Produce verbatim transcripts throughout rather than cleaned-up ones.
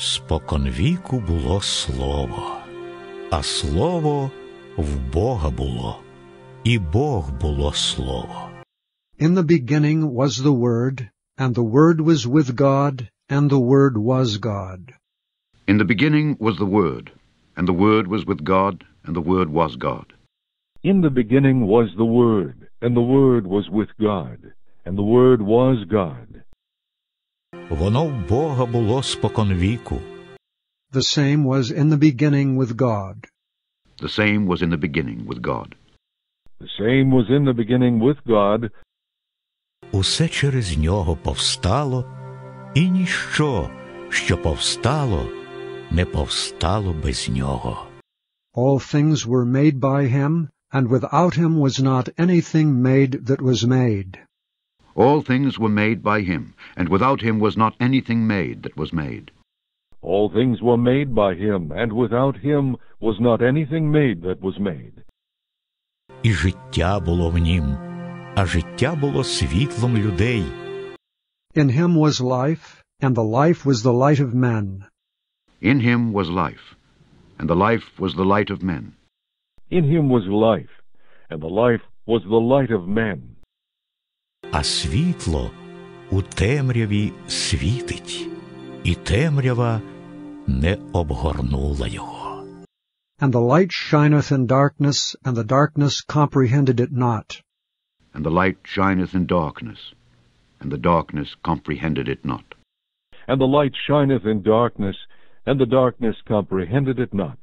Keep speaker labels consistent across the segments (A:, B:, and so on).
A: Споконвіку було слово, а слово в Бога було, і Бог було слово.
B: In the beginning was the Word, and the Word was with God, and the Word was God.
C: In the beginning was the Word, and the Word was with God, and the Word was God.
D: In the beginning was the Word, and the Word was with God, and the Word was God.
A: Воно в Бога було споконвіку.
B: The same was in the beginning with God.
C: The same was in the beginning with God.
D: The same was in the beginning with God.
A: Усе через нього повстало, і ніщо, що повстало, не повстало без нього.
B: All things were made by him, and without him was not anything made that was made.
C: All things were made by him, and without him was not anything made that was made.
D: All things were made by him, and without him was not anything made that was made.
A: І життя було в нім, а життя було світлом людей.
B: In him was life, and the life was the light of men.
C: In him was life, and the life was the light of men.
D: In him was life, and the life was the light of men.
A: А світло у темряві світить, і темрява не обгорнула його.
B: And the light shineth in darkness, and the darkness comprehended it not.
C: And the light shineth in darkness, and the darkness comprehended it not.
D: And the light shineth in darkness, and the darkness comprehended it not.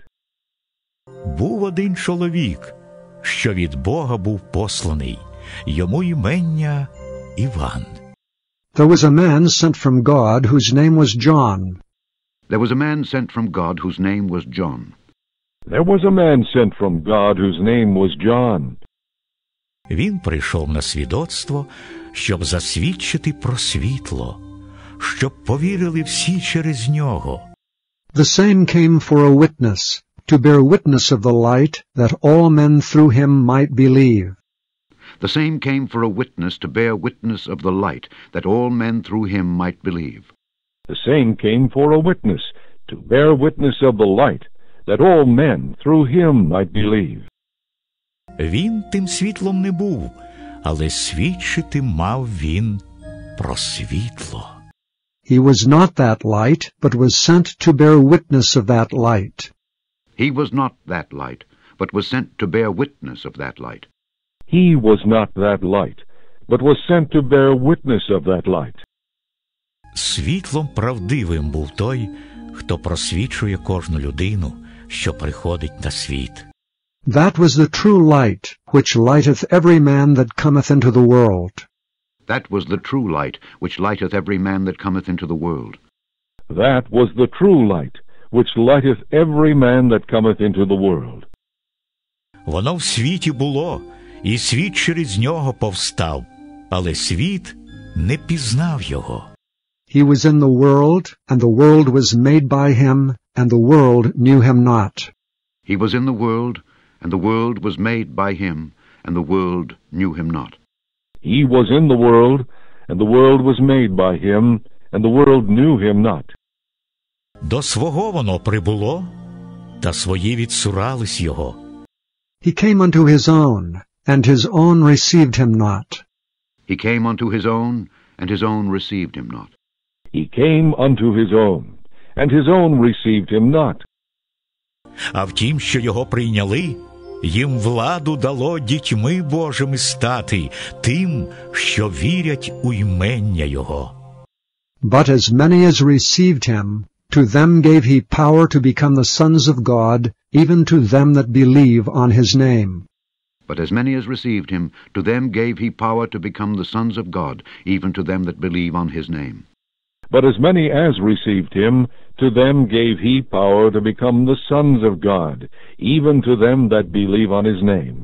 A: Був один чоловік, що від Бога був посланий, йому імення Іван.
B: There was a man sent from God whose name was John.
C: There was a man sent from God whose name was John.
D: There was a man sent from God whose name was John.
A: Він прийшов на свідоцтво, щоб засвідчити про світло, щоб повірили всі через нього.
B: The same came for a witness, to bear witness of the light, that all men through him might believe.
C: The same came for a witness to bear witness of the light, that all men through him might believe.
D: The same came for a witness to bear witness of the light, that all men through him might believe.
A: Він тим світлом не був, але свідчити мав він про світло.
B: He was not that light, but was sent to bear witness of that light.
C: He was not that light, but was sent to bear witness of that light.
D: He was not that light, but was sent to bear witness of that light.
A: Світлом правдивим був той, хто просвічує кожну людину, що приходить на світ.
B: That was the true light, which lighteth every man that cometh into the world.
C: That was the true light, which lighteth every man that cometh into the world.
D: That was the true light, which lighteth every man that cometh into the world.
A: Воно в світі було, і світ через нього повстав, але світ не пізнав його.
B: He was in the world, and the world was made by him, and the world knew him not.
C: He was in the world, and the world was made by him, and the world knew him not.
D: He was in the world, and the world was made by him, and the world knew him not.
A: До свого воно прибуло, та свої відсурались його.
B: He came unto his own, and his own received him not.
C: He came unto his own, and his own received him not.
D: He came unto his own, and his own received him not.
A: А втім, що його прийняли, їм владу дало дітьми Божими стати, тим, що вірять у імення його.
B: But as many as received him, to them gave he power to become the sons of God, even to them that believe on his name.
C: But as many as received him, to them gave he power to become the sons of God, even to them that believe on his name.
D: But as many as received him, to them gave he power to become the sons of God, even to them that believe on his name.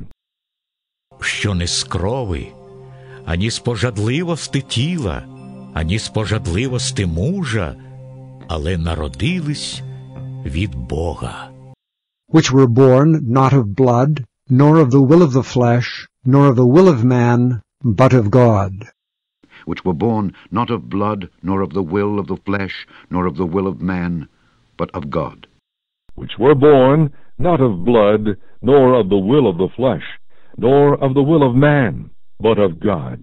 A: Що не з крови, ані з пожадливости тіла, ані з пожадливости мужа, але народились від Бога.
B: Which were born not of blood, nor of the will of the flesh, nor of the will of man, but of God.
C: Which were born not of blood, nor of the will of the flesh, nor of the will of man, but of God.
D: Which were born not of blood, nor of the will of the flesh, nor of the will of man, but of God.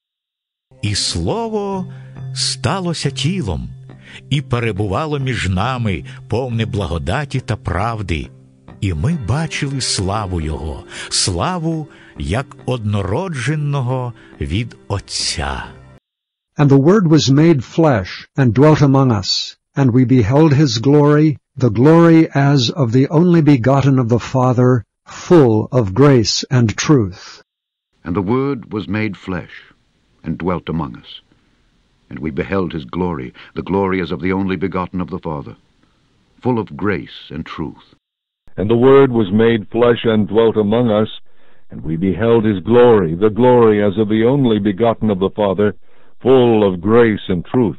A: І Слово сталося тілом, і перебувало між нами, повне благодаті та правди. І ми бачили славу Його, славу, як однородженого від Отця.
B: And the Word was made flesh, and dwelt among us, and we beheld his glory, the glory as of the only begotten of the Father, full of grace and truth.
C: And the Word was made flesh, and dwelt among us. And we beheld his glory, the glory as of the only begotten of the Father, full of grace and truth.
D: And the Word was made flesh and dwelt among us, and we beheld his glory, the glory as of the only begotten of the Father, full of grace and truth.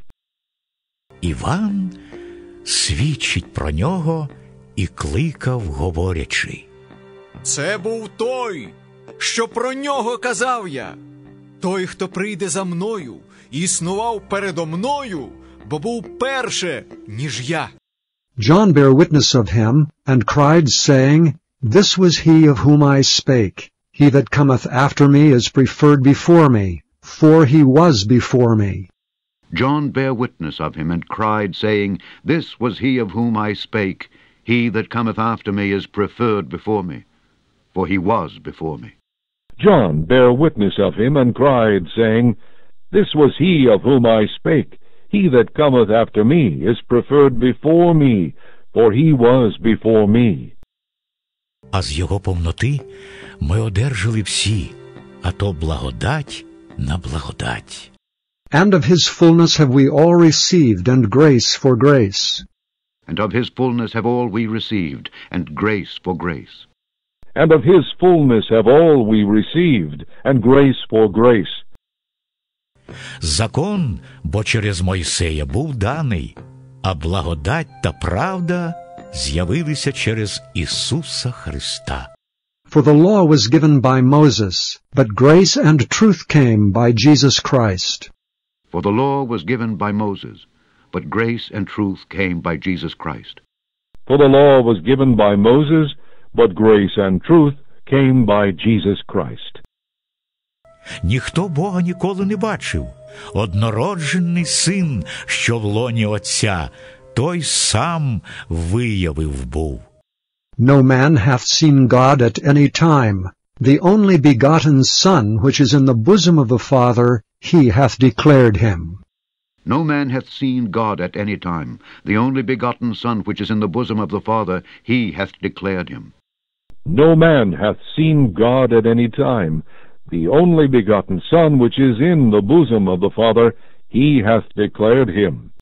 A: Іван свідчить про нього і кликав, говорячи:
E: «Це був той, що про нього казав я, той, хто прийде за мною, існував передо мною, бо був перше, ніж я».
B: John bare witness of him, and cried, saying, This was he of whom I spake. He that cometh after me is preferred before me, for he was before me.
C: John bare witness of him, and cried, saying, This was he of whom I spake. He that cometh after me is preferred before me, for he was before me.
D: John bare witness of him, and cried, saying, This was he of whom I spake. He that cometh after me is preferred before me, for he was before me.
A: А з його повноти ми одержали всі, а то благодать на благодать.
B: And of his fullness have we all received, and grace for grace.
C: And of his fullness have all we received, and grace for grace.
D: And of his fullness have all we received, and grace for grace.
A: Закон, бо через Мойсея був даний, а благодать та правда з'явилися через Ісуса Христа.
B: For the law was given by Moses, but grace and truth came by Jesus Christ.
C: For the law was given by Moses, but grace and truth came by Jesus Christ.
D: For the law was given by Moses, but grace and truth came by Jesus Christ.
A: Ніхто Бога ніколи не бачив. Однороджений Син, що в лоні Отця, той сам виявив був.
B: No man hath seen God at any time. The only begotten Son, which is in the bosom of the Father, he hath declared him.
C: No man hath seen God at any time. The only begotten Son, which is in the bosom of the Father, he hath declared him.
D: No man hath seen God at any time. The only begotten Son, which is in the bosom of the Father, he hath declared him.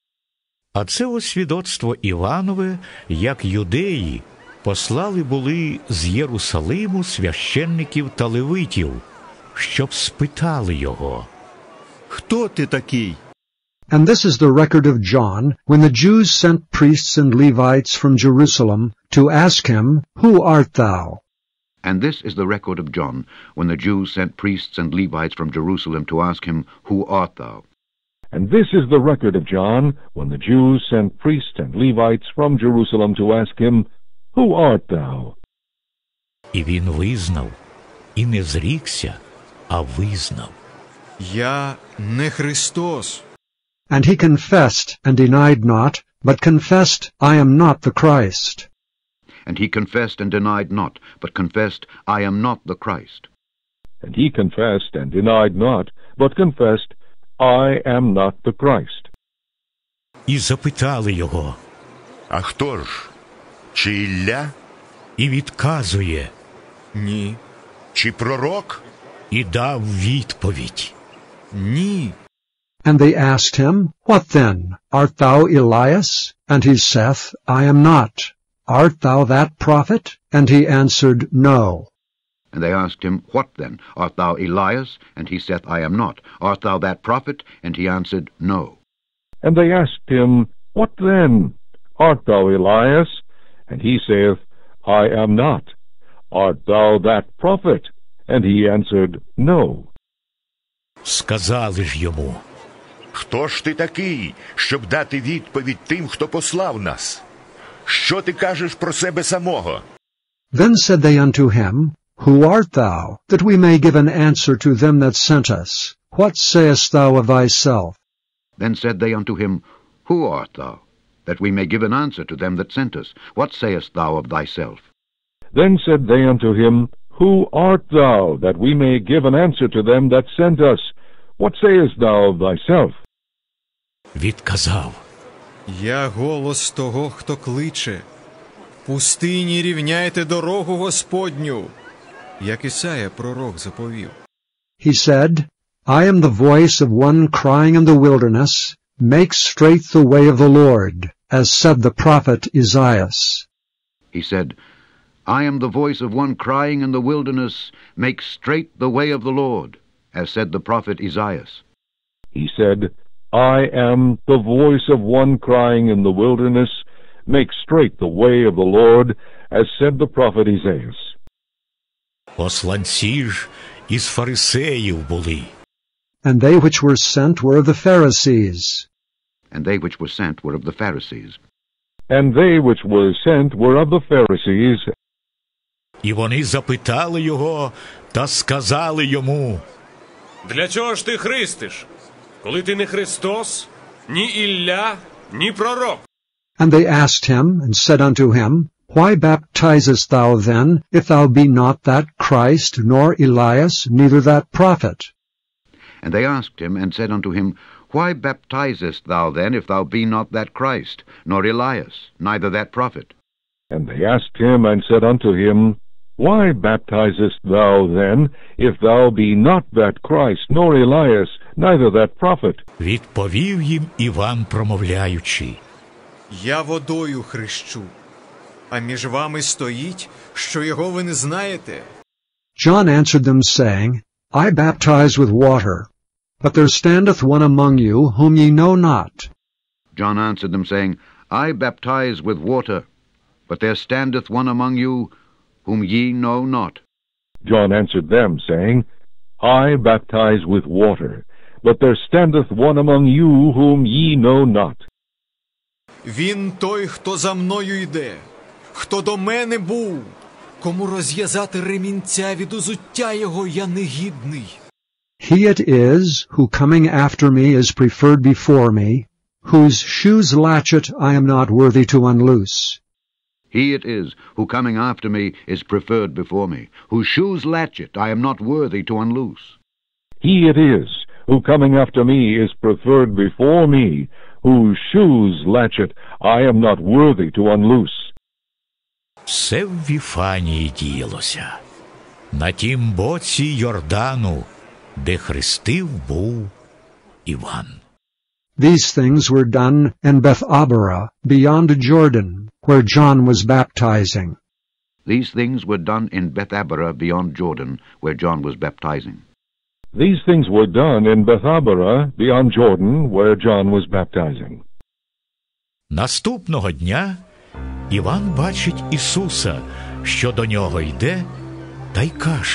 A: А це ось свідоцтво Іванове, як юдеї послали були з Єрусалиму священників та левитів, щоб спитали його:
E: «Хто ти такий?»
B: And this is the record of John, when the Jews sent priests and Levites from Jerusalem to ask him, Who art thou?
C: And this is the record of John, when the Jews sent priests and Levites from Jerusalem to ask him, Who art thou?
D: And this is the record of John, when the Jews sent priests and Levites from Jerusalem to ask him, Who art thou?
A: І він визнав, і не зрікся, а визнав:
E: «Я не Христос».
B: And he confessed, and denied not, but confessed, I am not the Christ.
C: And he confessed and denied not, but confessed, I am not the Christ.
D: And he confessed and denied not, but confessed, I am not the Christ.
A: І запитали його:
F: А хто ж? Чи Ілля?
A: І відказує:
E: «Ні».
F: Чи пророк?
A: І дав відповідь:
E: «Ні».
B: And they asked him, What then? Art thou Elias? And he saith, I am not. Art thou that prophet? And he answered, No.
C: And they asked him, What then? Art thou Elias? And he saith, I am not. Art thou that prophet? And he answered, No.
D: And they asked him, What then? Art thou Elias? And he saith, I am not. Art thou that prophet? And he answered, No.
A: Сказали ж йому:
F: Хто ж ти такий, щоб дати відповідь тим, хто послав нас? Що ти кажеш про себе самого?
B: Then said they unto him, Who art thou, that we may give an answer to them that sent us? What sayest thou of thyself?
C: Then said they unto him, Who art thou, that we may give an answer to them that sent us? What sayest thou of thyself?
D: Then said they unto him, Who art thou, that we may give an answer to them that sent us? What sayest thou of thyself?
A: Відказав:
E: Я голос того, хто кличе. В пустині рівняйте дорогу Господню, як Ісая пророк заповів.
B: He said, I am the voice of one crying in the wilderness, Make straight the way of the Lord, as said the prophet Isaiah.
C: He said, I am the voice of one crying in the wilderness, Make straight the way of the Lord, as said the prophet Isaiah.
D: He said, I am the voice of one crying in the wilderness, Make straight the way of the Lord, as said the prophet Isaiah.
A: Посланці ж із фарисеїв були.
B: And they which were sent were of the Pharisees.
C: And they which were sent were of the Pharisees.
D: And they which were sent were of the Pharisees.
A: І вони запитали його та сказали йому:
G: Для чого ж ти хрестиш, коли ти не Христос, ні Ілля, ні пророк?
B: And they asked him, and said unto him, Why baptizest thou then, if thou be not that Christ, nor Elias, neither that prophet?
C: And they asked him, and said unto him, Why baptizest thou then, if thou be not that Christ, nor Elias, neither that prophet?
D: And they asked him, and said unto him, Why baptizest thou then, if thou be not that Christ, nor Elias, neither that prophet?
A: Відповів їм Іван, промовляючи:
E: Я водою хрещу, а між вами стоїть, що його ви не знаєте.
B: John answered them, saying, I baptize with water, but there standeth one among you, whom ye know not.
C: John answered them, saying, I baptize with water, but there standeth one among you, whom ye know not.
D: John answered them, saying, I baptize with water, but there standeth one among you, whom ye know not.
E: Він той, хто за мною йде, хто до мене був, кому розв'язати ремінця від узуття його я негідний.
B: He it is, who coming after me is preferred before me, whose shoes latchet I am not worthy to unloose.
C: He it is, who coming after me is preferred before me, whose shoes latchet I am not worthy to unloose.
D: He it is, who coming after me is preferred before me, whose shoes latchet I am not worthy to unloose.
A: Все в Віфанії діялося, на тім боці Йордану, де хрестив був Іван.
B: These things were done in Bethabara, beyond Jordan, where John was baptizing.
C: These things were done in Bethabara beyond Jordan, where John was baptizing.
D: These things were done in Bethabara beyond Jordan, where John was baptizing.
A: Наступного дня Іван бачить Ісуса, що до нього йде, та й каже: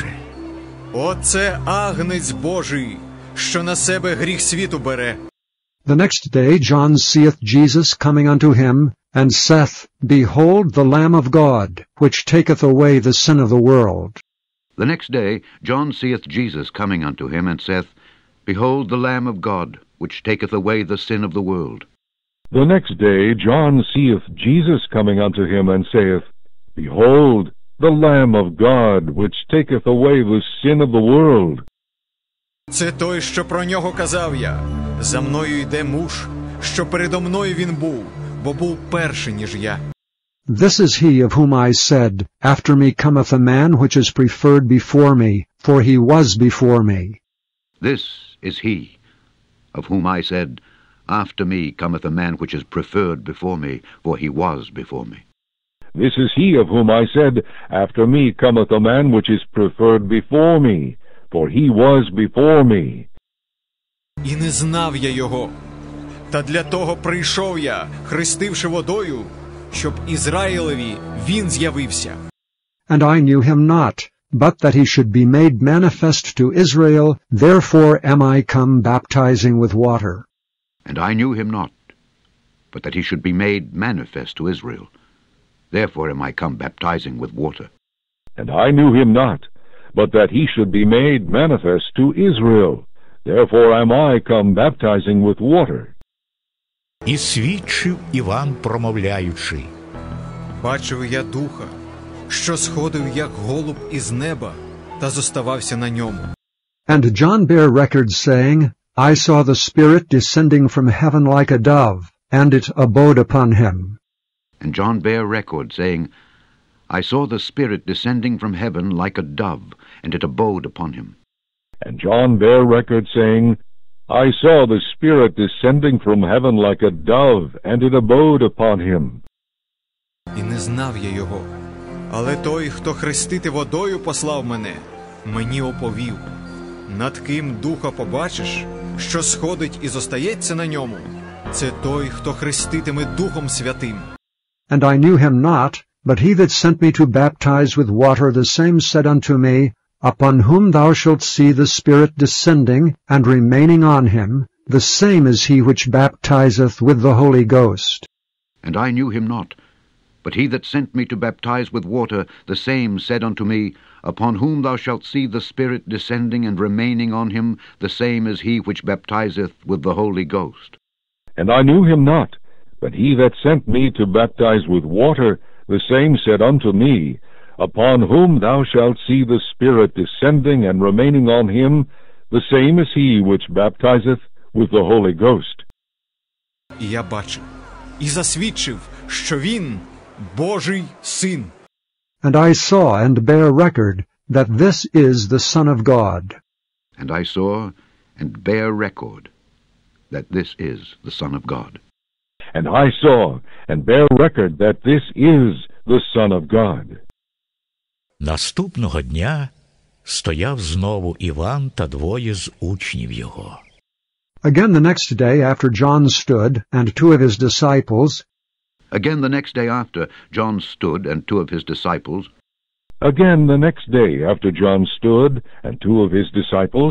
E: Оце агнець Божий, що на себе гріх світу бере.
B: The next day John seeth Jesus coming unto him, and saith, Behold the Lamb of God, which taketh away the sin of the world.
C: The next day John seeth Jesus coming unto him, and saith, Behold the Lamb of God, which taketh away the sin of the world.
D: The next day John seeth Jesus coming unto him, and saith, Behold the Lamb of God, which taketh away the sin of the world.
E: Це той, що про нього казав я. За мною йде муж, що передо мною він був, бо був перший, ніж я.
B: This is he of whom I said, After me cometh a man which is preferred before me, for he was before me.
C: This is he, of whom I said, After me cometh a man which is preferred before me, for he was before me.
D: This is he of whom I said, After me cometh a man which is preferred before me, for he was before me.
E: І не знав я його. Та для того прийшов я, хрестивши водою, щоб Ізраїлеві він з'явився.
B: And I knew him not, but that he should be made manifest to Israel, therefore am I come baptizing with water.
C: And I knew him not, but that he should be made manifest to Israel. Therefore am I come baptizing with water.
D: And I knew him not, but that he should be made manifest to Israel. Therefore am I come baptizing with water.
A: І свідчив Іван, промовляючи:
E: Бачив я духа, що сходив, як голуб із неба, та зоставався на ньому.
B: And John bare record, saying, I saw the Spirit descending from heaven like a dove, and it abode upon him.
C: And John bare record, saying, I saw the Spirit descending from heaven like a dove, and it abode upon him.
D: And John bare record, saying, I saw the Spirit descending from heaven like a dove, and it abode upon him.
E: І не знав я його. Але той, хто хрестити водою послав мене, мені оповів: над ким духа побачиш, що сходить і зостається на ньому, це той, хто хреститиме Духом Святим.
B: And I knew him not, but he that sent me to baptize with water, the same said unto me, Upon whom thou shalt see the Spirit descending and remaining on him, the same is he which baptizeth with the Holy Ghost.
C: And I knew him not, but he that sent me to baptize with water, the same said unto me, Upon whom thou shalt see the Spirit descending and remaining on him, the same is he which baptizeth with the Holy Ghost.
D: And I knew him not, but he that sent me to baptize with water, the same said unto me, Upon whom thou shalt see the Spirit descending and remaining on him, the same is he which baptizeth with the Holy Ghost.
E: І я бачив, і засвідчив, що він – Божий Син.
B: And I saw and bear record that this is the Son of God.
C: And I saw and bear record that this is the Son of God.
D: And I saw and bear record that this is the Son of God.
A: Наступного дня стояв знову Іван та двоє з учнів його.
B: Again the next day after John stood, and two of his disciples,
C: Again the next day after John stood, and two of his disciples,
D: Again the next day after John stood, and two of his disciples,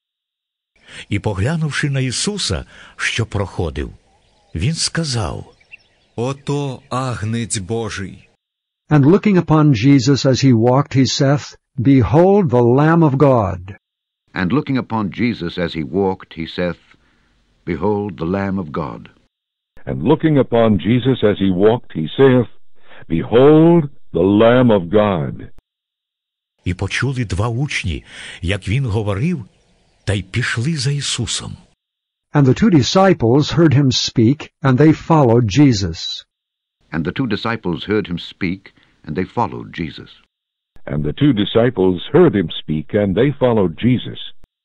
A: І, поглянувши на Ісуса, що проходив, він сказав:
E: Ото агнець Божий.
B: And looking upon Jesus as he walked, he saith, Behold the Lamb of God.
C: And looking upon Jesus as he walked, he saith, Behold the Lamb of God.
D: And looking upon Jesus as he walked, he saith, Behold the Lamb of God.
A: І почули два учні, як він говорив, та й пішли за Ісусом.
B: And the two disciples heard him speak, and they followed Jesus.
C: And the two disciples heard him speak, and they followed Jesus.
D: And the two disciples heard him speak, and they followed Jesus.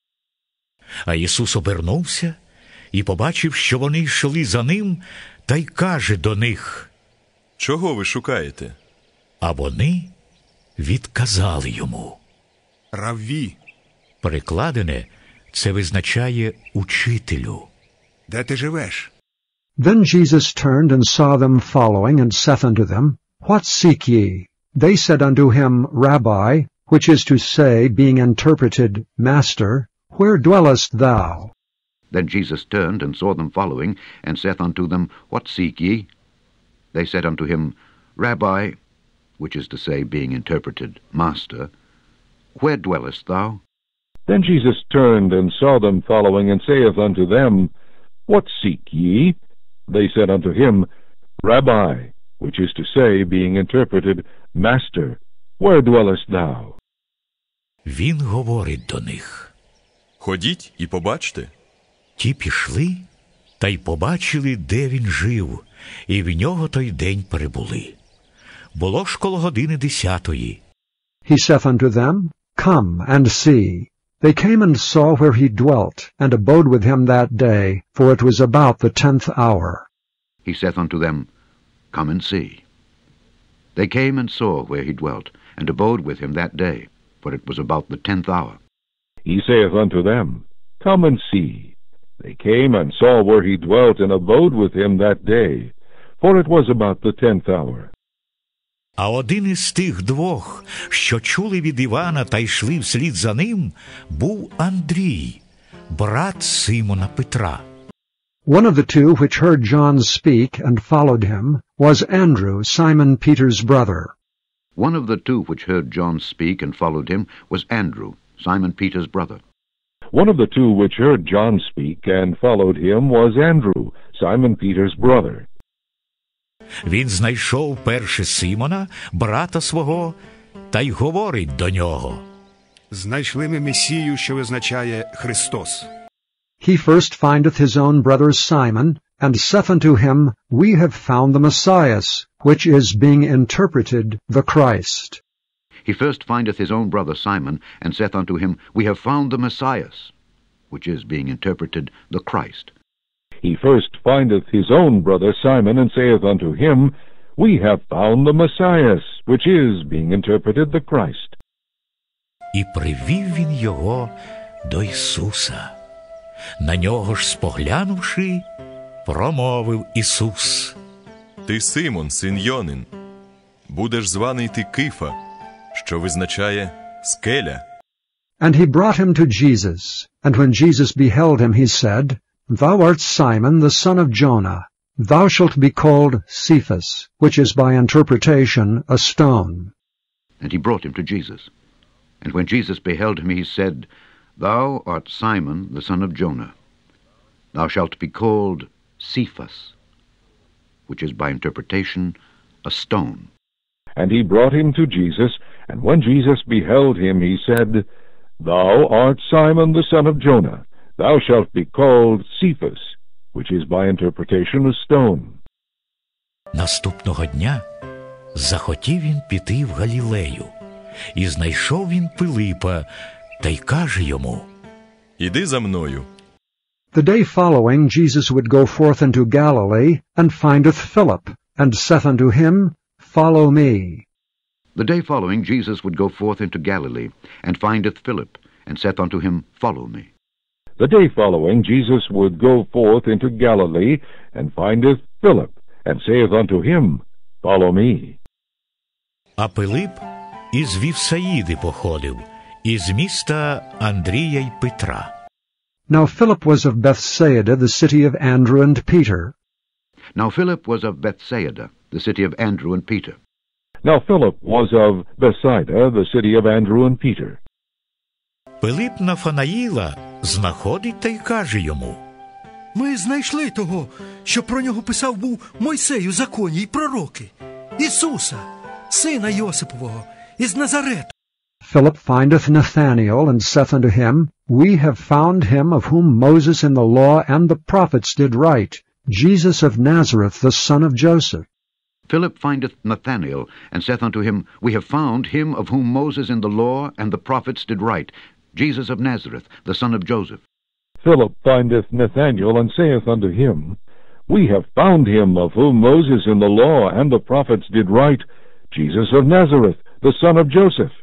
A: А Ісус обернувся і побачив, що вони йшли за ним, та й каже до них:
H: Чого ви шукаєте?
A: А вони відказали йому.
H: Равві.
A: Перекладене, це визначає учителю.
H: Де ти живеш?
B: Then Jesus turned and saw them following, and saith unto them, What seek ye? They said unto him, Rabbi, which is to say, being interpreted, Master, where dwellest thou?
C: Then Jesus turned and saw them following, and saith unto them, What seek ye? They said unto him, Rabbi, which is to say, being interpreted, Master, where dwellest thou?
D: Then Jesus turned and saw them following, and saith unto them, What seek ye? They said unto him, Rabbi, which is to say, being interpreted, Master, where dwellest thou?
A: Він говорить до них.
H: Ходіть і побачте.
A: Ті пішли, та й побачили, де він жив, і в нього той день перебули. Було ж коло години десятої.
B: He saith unto them, Come and see. They came and saw where he dwelt, and abode with him that day, for it was about the tenth hour.
C: He saith unto them, Come and see. They came and saw where he dwelt, and abode with him that day, for it was about the tenth hour.
D: He saith unto them, Come and see. They came and saw where he dwelt, and abode with him that day, for it was about the tenth hour.
A: А один із тих двох, що чули від Івана та йшли вслід за ним, був Андрій, брат Симона Петра.
B: One of the two which heard John speak and followed him was Andrew, Simon Peter's brother.
C: One of the two which heard John speak and followed him was Andrew, Simon Peter's brother.
D: One of the two which heard John speak and followed him was Andrew, Simon Peter's brother.
A: Він знайшов перше Симона, брата свого, та й говорить до нього.
H: Знайшли ми Месію, що визначає Христос.
B: He first findeth his own brother Simon, and saith unto him, We have found the Messiah, which is being interpreted the Christ.
C: He first findeth his own brother Simon, and saith unto him, We have found the Messiah, which is being interpreted the Christ.
D: He first findeth his own brother Simon, and saith unto him, We have found the Messiah, which is being interpreted the Christ.
A: І привів він його до Ісуса. На нього ж споглянувши, промовив Ісус.
H: Ти Симон, син Йонин. Будеш званий ти Кифа, що визначає скеля.
B: And he brought him to Jesus. And when Jesus beheld him, he said, Thou art Simon, the son of Jonah. Thou shalt be called Cephas, which is by interpretation a stone.
C: And he brought him to Jesus. And when Jesus beheld him, he said, Thou art Simon, the son of Jonah. Thou shalt be called Cephas, which is by interpretation a stone.
D: And he brought him to Jesus, and when Jesus beheld him, he said, Thou art Simon, the son of Jonah. Thou shalt be called Cephas, which is by interpretation a stone.
A: Наступного дня захотів він піти в Галілею, і знайшов він Пилипа, та й каже йому,
H: Іди за мною.
B: The day following Jesus would go forth into Galilee, and findeth Philip, and saith unto him, Follow me.
C: The day following Jesus would go forth into Galilee, and findeth Philip, and saith unto him, Follow me.
D: The day following Jesus would go forth into Galilee, and findeth Philip, and saith unto him, Follow me.
A: А Пилип із Вівсаїди походив, із міста Андрія й Петра.
B: Now Philip was of Bethsaida, the city of Andrew and Peter.
C: Now Philip was of Bethsaida, the city of Andrew and Peter.
D: Now Philip was of Bethsaida, the city of Andrew and Peter.
A: Пилип Нафанаїла знаходить та й каже йому,
I: Ми знайшли того, що про нього писав був Мойсей у законі й пророки, Ісуса, сина Йосипового, із Назарету.
B: Philip findeth Nathanael, and saith unto him, We have found him of whom Moses in the law and the prophets did write, Jesus of Nazareth, the son of Joseph.
C: Philip findeth Nathanael, and saith unto him, We have found him of whom Moses in the law and the prophets did write, Jesus of Nazareth, the son of Joseph.
D: Philip findeth Nathanael, and saith unto him, We have found him of whom Moses in the law and the prophets did write, Jesus of Nazareth, the son of Joseph.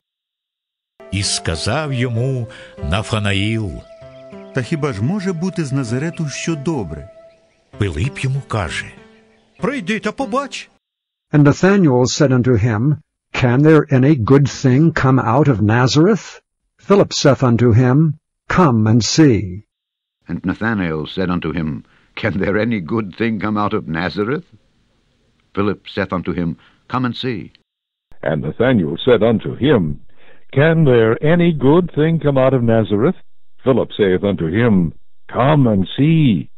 A: І сказав йому Нафанаїл.
J: Та хіба ж може бути з Назарету що добре?
A: Пилип йому каже,
I: Прийди та побач.
B: And Nathanael said unto him, Can there any good thing come out of Nazareth? Philip saith unto him, Come and see.
C: And Nathanael said unto him, Can there any good thing come out of Nazareth? Philip saith unto him, Come and see.
D: And Nathanael said unto him, Can there any good thing come out of Nazareth? Philip saith unto him, Come and see.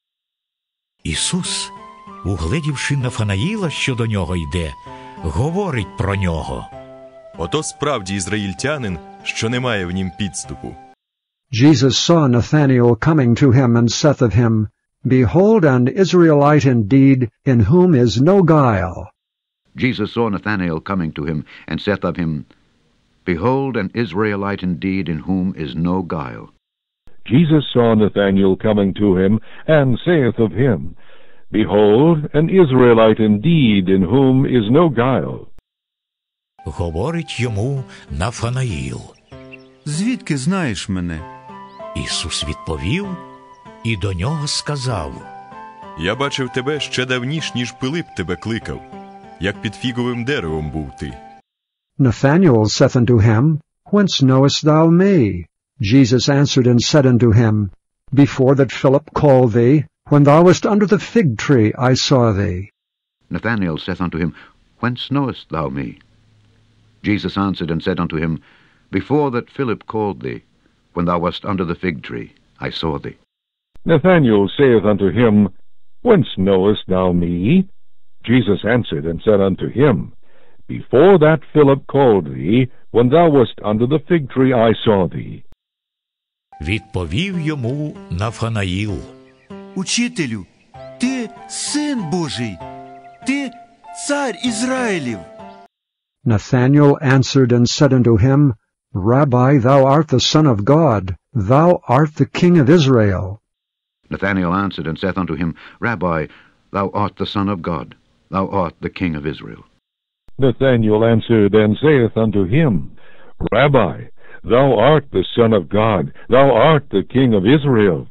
A: Ісус, угледівши Нафанаїла, що до нього йде, говорить про нього.
H: Ото справді ізраїльтянин, що немає в нім підступу.
B: Jesus saw Nathanael coming to him, and saith of him, Behold an Israelite indeed, in whom is no guile.
C: Jesus saw Nathanael coming to him, and saith of him, Behold an Israelite indeed, in whom is no guile.
D: Jesus saw Nathanael coming to him, and saith of him, Behold an Israelite indeed, in whom is no guile.
A: Говорить йому Нафанаїл.
J: Звідки знаєш мене?
A: Ісус відповів і до нього сказав.
H: Я бачив тебе ще давніш, ніж Пилип тебе кликав, як під фіговим деревом був ти.
B: Nathanael saith unto him, Whence knowest thou me? Jesus answered and said unto him, Before that Philip called thee, When thou wast under the fig tree, I saw thee.
C: Nathanael saith unto him, Whence knowest thou me? Jesus answered and said unto him, Before that Philip called thee, when thou wast under the fig tree, I saw thee.
D: Nathanael saith unto him, Whence knowest thou me? Jesus answered and said unto him, Before that Philip called thee, when thou wast under the fig tree, I saw thee.
A: Відповів йому Нафанаїл:
J: Учителю, ти син Божий, ти цар Ізраїлів.
B: Nathanael answered and said unto him, Rabbi, thou art the Son of God, thou art the King of Israel.
C: Nathanael answered and saith unto him, Rabbi, thou art the Son of God, thou art the King of Israel.
D: Nathanael answered and saith unto him, Rabbi, thou art the Son of God, thou art the King of Israel.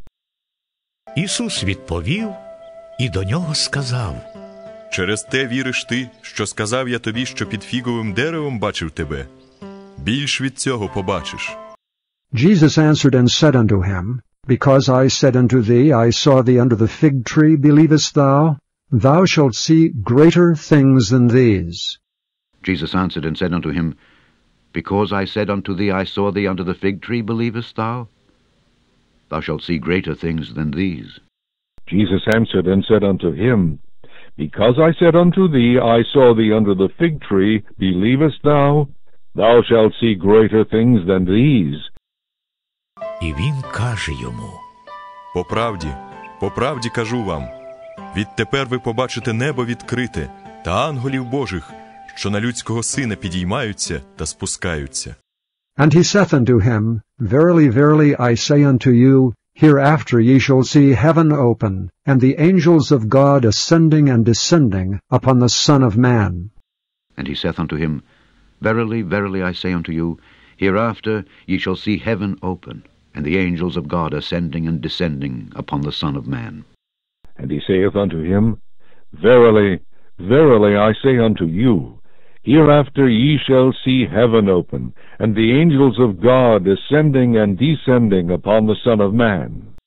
A: Ісус відповів і до нього сказав:
H: Через те віриш ти, що сказав я тобі, що під фіговим деревом бачив тебе? Більш від цього побачиш.
B: Jesus answered and said unto him, Because I said unto thee, I saw thee under the fig tree, believest thou? Thou shalt see greater things than these.
C: Jesus answered and said unto him, Because I said unto thee, I saw thee under the fig tree, believest thou? Thou shalt see greater things than these.
D: Jesus answered and said unto him, Because I said unto thee, I saw thee under the fig tree, believest thou? Thou shalt see greater things than these.
A: І він каже йому:
H: По правді, по правді кажу вам, відтепер ви побачите небо відкрите та ангелів Божих, що на людського сина підіймаються та спускаються.
B: And he saith unto him, Verily, verily, I say unto you, Hereafter ye shall see heaven open, and the angels of God ascending and descending upon the Son of Man.
C: And he saith unto him, Verily, verily, I say unto you, Hereafter ye shall see heaven open, and the angels of God ascending and descending upon the Son of Man.
D: And he saith unto him, Verily, verily, I say unto you, Hereafter ye shall see heaven open, and the angels of God ascending and descending upon the Son of Man.